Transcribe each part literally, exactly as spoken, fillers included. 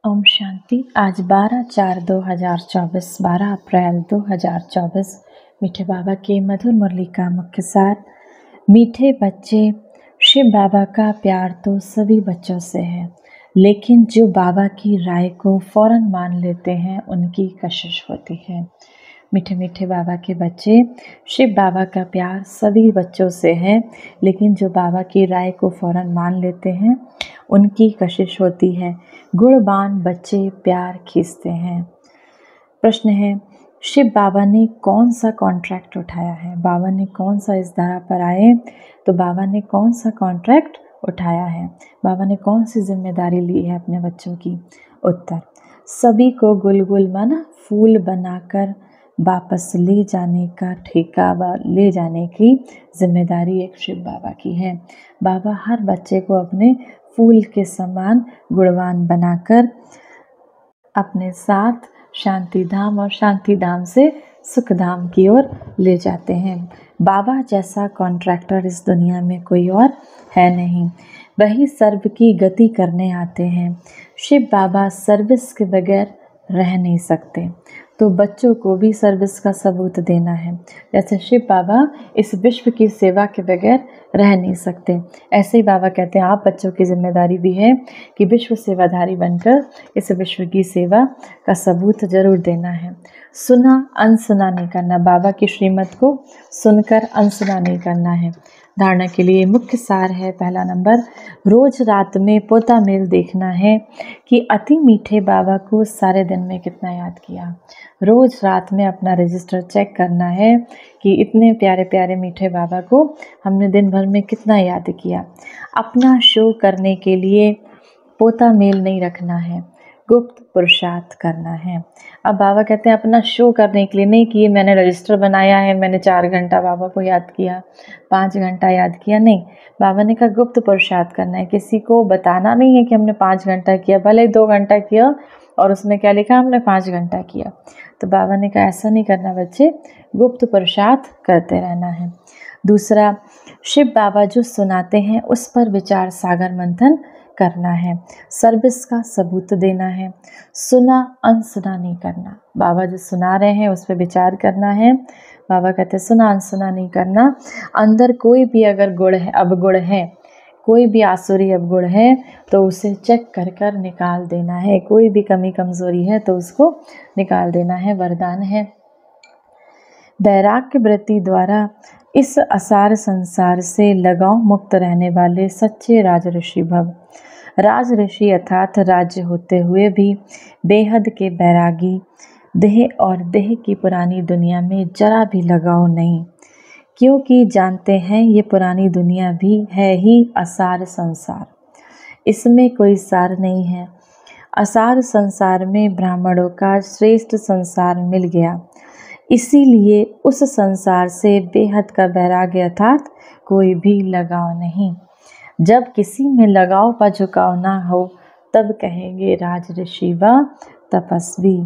ओम शांति। आज बारह चार दो हज़ार चौबीस बारह अप्रैल दो हज़ार चौबीस मीठे बाबा के मधुर मुरली का मुख्य सार। मीठे बच्चे, शिव बाबा का प्यार तो सभी बच्चों से है, लेकिन जो बाबा की राय को फौरन मान लेते हैं उनकी कशिश होती है। मीठे मीठे बाबा के बच्चे, शिव बाबा का प्यार सभी बच्चों से है, लेकिन जो बाबा की राय को फौरन मान लेते हैं उनकी कशिश होती है। गुणवान बच्चे प्यार खींचते हैं। प्रश्न है, शिव बाबा ने कौन सा कॉन्ट्रैक्ट उठाया है? बाबा ने कौन सा इस धरा पर आए तो बाबा ने कौन सा कॉन्ट्रैक्ट उठाया है? बाबा ने कौन सी जिम्मेदारी ली है अपने बच्चों की? उत्तर, सभी को गुल गुल माना फूल बनाकर वापस ले जाने का ठेका ले जाने की जिम्मेदारी एक शिव बाबा की है। बाबा हर बच्चे को अपने फूल के समान गुणवान बनाकर अपने साथ शांति धाम और शांति धाम से सुख धाम की ओर ले जाते हैं। बाबा जैसा कॉन्ट्रैक्टर इस दुनिया में कोई और है नहीं, वही सर्व की गति करने आते हैं। शिव बाबा सर्विस के बगैर रह नहीं सकते, तो बच्चों को भी सर्विस का सबूत देना है। जैसे शिव बाबा इस विश्व की सेवा के बगैर रह नहीं सकते, ऐसे ही बाबा कहते हैं आप बच्चों की जिम्मेदारी भी है कि विश्व सेवाधारी बनकर इस विश्व की सेवा का सबूत जरूर देना है। सुना अनसुना नहीं करना, बाबा की श्रीमत को सुनकर अनसुना नहीं करना है। धारणा के लिए मुख्य सार है, पहला नंबर, रोज रात में पोता मेल देखना है कि अति मीठे बाबा को सारे दिन में कितना याद किया। रोज रात में अपना रजिस्टर चेक करना है कि इतने प्यारे प्यारे मीठे बाबा को हमने दिन भर में कितना याद किया। अपना शो करने के लिए पोता मेल नहीं रखना है, गुप्त पुरुषार्थ करना है। अब बाबा कहते हैं अपना शो करने के लिए नहीं कि मैंने रजिस्टर बनाया है, मैंने चार घंटा बाबा को याद किया, पाँच घंटा याद किया, नहीं। बाबा ने कहा गुप्त पुरुषार्थ करना है, किसी को बताना नहीं है कि हमने पाँच घंटा किया, भले दो घंटा किया और उसमें क्या लिखा हमने पाँच घंटा किया। तो बाबा ने कहा ऐसा नहीं करना बच्चे, गुप्त पुरुषार्थ करते रहना है। दूसरा, शिव बाबा जो सुनाते हैं उस पर विचार सागर मंथन करना है, सर्विस का सबूत देना है। सुना अनसुना नहीं करना, बाबा जो सुना रहे हैं उस पर विचार करना है। बाबा कहते हैं सुना अनसुना नहीं करना। अंदर कोई भी अगर गुण है, अवगुण है, कोई भी आसुरी अवगुण है तो उसे चेक कर कर निकाल देना है। कोई भी कमी कमजोरी है तो उसको निकाल देना है, वरदान है। वैराग्य वृत्ति द्वारा इस असार संसार से लगाव मुक्त रहने वाले सच्चे राजऋषि भव। राज ऋषि अर्थात राज्य होते हुए भी बेहद के बैरागी, देह और देह की पुरानी दुनिया में जरा भी लगाव नहीं, क्योंकि जानते हैं ये पुरानी दुनिया भी है ही असार संसार, इसमें कोई सार नहीं है। असार संसार में ब्राह्मणों का श्रेष्ठ संसार मिल गया, इसीलिए उस संसार से बेहद का वैराग्य अर्थात कोई भी लगाव नहीं। जब किसी में लगाव का झुकाव ना हो तब कहेंगे राजऋषि व तपस्वी।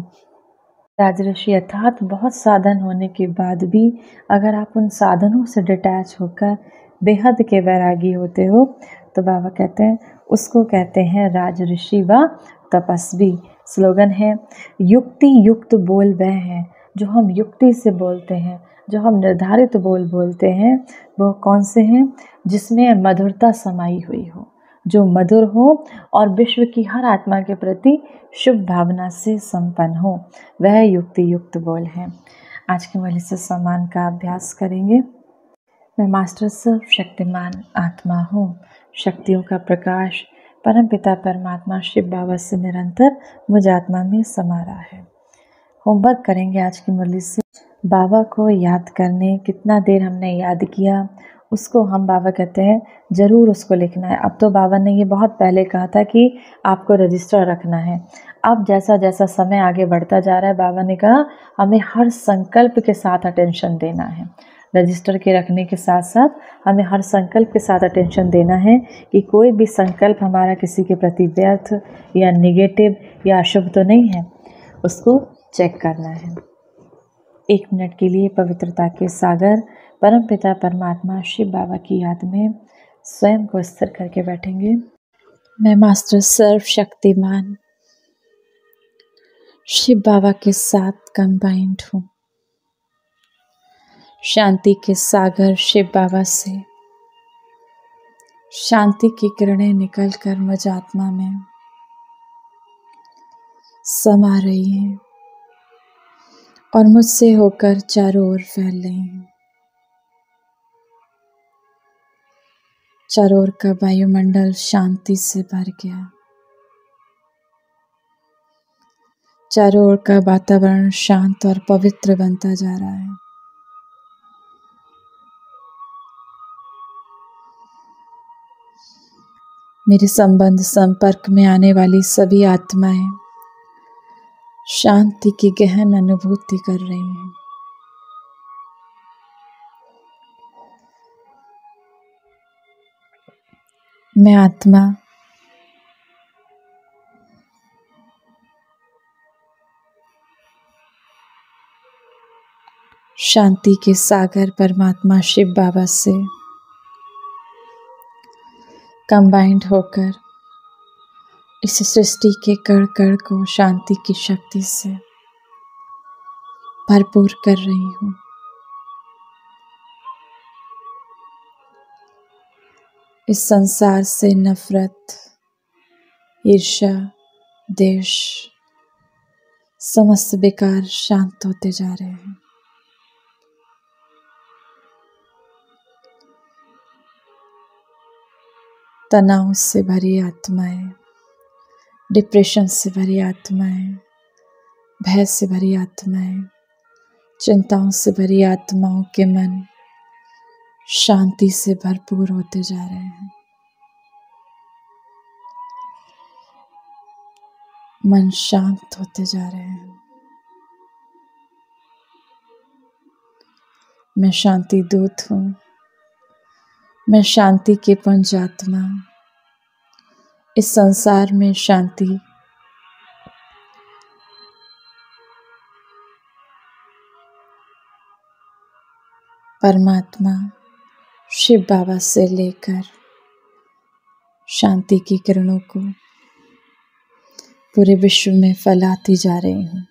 राजऋषि अर्थात बहुत साधन होने के बाद भी अगर आप उन साधनों से डिटैच होकर बेहद के वैरागी होते हो तो बाबा कहते हैं उसको कहते हैं राजऋषि व तपस्वी। स्लोगन है, युक्ति युक्त बोल वह है जो हम युक्ति से बोलते हैं, जो हम निर्धारित बोल बोलते हैं वो कौन से हैं? जिसमें मधुरता समाई हुई हो, जो मधुर हो और विश्व की हर आत्मा के प्रति शुभ भावना से संपन्न हो, वह युक्ति युक्त बोल है। आज के मुरली से सम्मान का अभ्यास करेंगे। मैं मास्टर सर्व शक्तिमान आत्मा हूँ, शक्तियों का प्रकाश परम पिता परमात्मा शिव बाबा से निरंतर मुझ आत्मा में समा रहा है। होमवर्क करेंगे आज की मुरली से। बाबा को याद करने, कितना देर हमने याद किया उसको हम बाबा कहते हैं ज़रूर उसको लिखना है। अब तो बाबा ने ये बहुत पहले कहा था कि आपको रजिस्टर रखना है। अब जैसा जैसा समय आगे बढ़ता जा रहा है बाबा ने कहा हमें हर संकल्प के साथ अटेंशन देना है। रजिस्टर के रखने के साथ साथ हमें हर संकल्प के साथ अटेंशन देना है कि कोई भी संकल्प हमारा किसी के प्रति व्यर्थ या निगेटिव या अशुभ तो नहीं है, उसको चेक करना है। एक मिनट के लिए पवित्रता के सागर परम पिता परमात्मा शिव बाबा की याद में स्वयं को स्थिर करके बैठेंगे। मैं मास्टर सर्व शक्तिमान शिव बाबा के साथ कंबाइंड हूँ। शांति के सागर शिव बाबा से शांति की किरणें निकलकर मुझ आत्मा में समा रही हैं और मुझसे होकर चारों ओर फैल रही हैं। चारों ओर का वायुमंडल शांति से भर गया। चारों ओर का वातावरण शांत और पवित्र बनता जा रहा है। मेरे संबंध संपर्क में आने वाली सभी आत्माएं शांति की गहन अनुभूति कर रही हैं। मैं आत्मा शांति के सागर परमात्मा शिव बाबा से कंबाइंड होकर इस सृष्टि के कण कण को शांति की शक्ति से भरपूर कर रही हूँ। इस संसार से नफरत, ईर्ष्या, द्वेष समस्त विकार शांत होते जा रहे हैं। तनाव से भरी आत्माएं, डिप्रेशन से भरी आत्माएं, भय से भरी आत्माएं, चिंताओं से भरी आत्माओं के मन शांति से भरपूर होते जा रहे हैं। मन शांत होते जा रहे हैं। मैं शांति दूत हूँ। मैं शांति की पुंज आत्मा। इस संसार में शांति परमात्मा शिव बाबा से लेकर शांति की किरणों को पूरे विश्व में फैलाती जा रही हूँ।